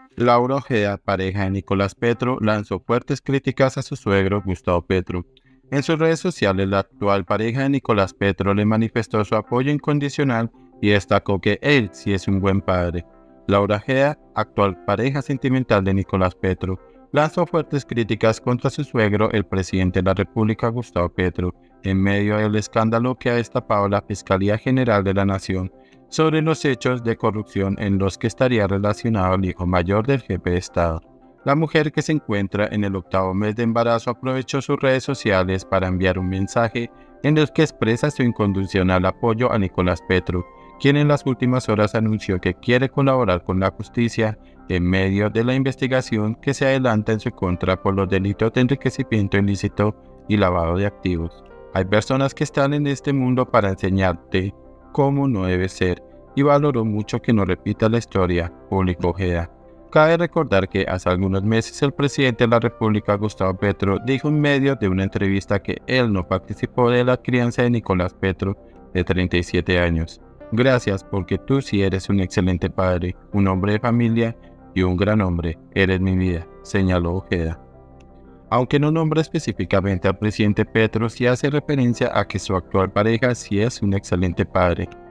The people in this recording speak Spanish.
Laura Ojeda, pareja de Nicolás Petro, lanzó fuertes críticas a su suegro Gustavo Petro. En sus redes sociales, la actual pareja de Nicolás Petro le manifestó su apoyo incondicional y destacó que él sí es un buen padre. Laura Ojeda, actual pareja sentimental de Nicolás Petro, lanzó fuertes críticas contra su suegro, el presidente de la República, Gustavo Petro, en medio del escándalo que ha destapado la Fiscalía General de la Nación sobre los hechos de corrupción en los que estaría relacionado el hijo mayor del jefe de Estado. La mujer, que se encuentra en el 8º mes de embarazo, aprovechó sus redes sociales para enviar un mensaje en el que expresa su incondicional apoyo a Nicolás Petro, quien en las últimas horas anunció que quiere colaborar con la justicia en medio de la investigación que se adelanta en su contra por los delitos de enriquecimiento ilícito y lavado de activos. Hay personas que están en este mundo para enseñarte cómo no debe ser, y valoró mucho que no repita la historia, publicó Ojeda. Cabe recordar que hace algunos meses el presidente de la República, Gustavo Petro, dijo en medio de una entrevista que él no participó de la crianza de Nicolás Petro, de 37 años. Gracias, porque tú sí eres un excelente padre, un hombre de familia y un gran hombre. Eres mi vida, señaló Ojeda. Aunque no nombra específicamente al presidente Petro, sí hace referencia a que su actual pareja sí es un excelente padre.